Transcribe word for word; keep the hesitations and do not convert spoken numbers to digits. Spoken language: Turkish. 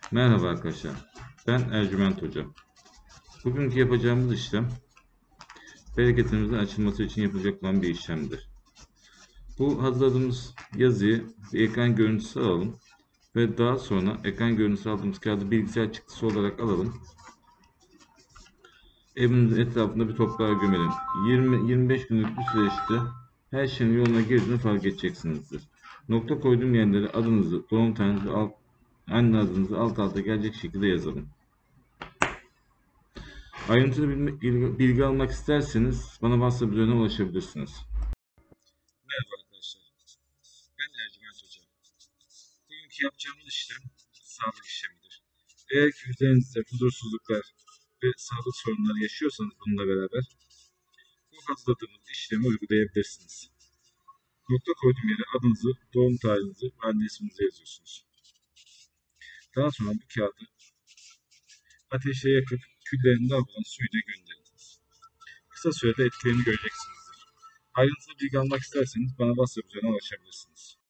Merhaba arkadaşlar. Ben Ercüment Hoca. Bugünkü yapacağımız işlem bereketimizin açılması için yapılacak olan bir işlemdir. Bu hazırladığımız yazıyı bir ekran görüntüsü alalım ve daha sonra ekran görüntüsü aldığımız kağıdı bilgisayar çıktısı olarak alalım. Evimizin etrafında bir toprağa gömelim. yirmi yirmi beş günlük bir süreçte her şeyin yoluna girdiğini fark edeceksinizdir. Nokta koyduğum yerlere adınızı, doğum tarihinizi, alt, anne adınızı alt alta gelecek şekilde yazalım. Ayrıntılı bilgi, bilgi almak isterseniz bana WhatsApp üzerinden ulaşabilirsiniz. Merhaba arkadaşlar. Ben Ercüment Hoca. Bugünkü yapacağımız işlem sağlık işlemidir. Eğer ki üzerinizde huzursuzluklar ve sağlık sorunları yaşıyorsanız bununla beraber bu hazırladığımız işlemi uygulayabilirsiniz. Nokta koyduğum yere adınızı, doğum tarihinizi ve anne isminizi yazıyorsunuz. Daha sonra bu kağıdı ateşe yakıp küllerini alınan suyla gönderiniz. Kısa sürede etkilerini göreceksinizdir. Ayrıntılı bilgi almak isterseniz bana WhatsApp üzerinden ulaşabilirsiniz.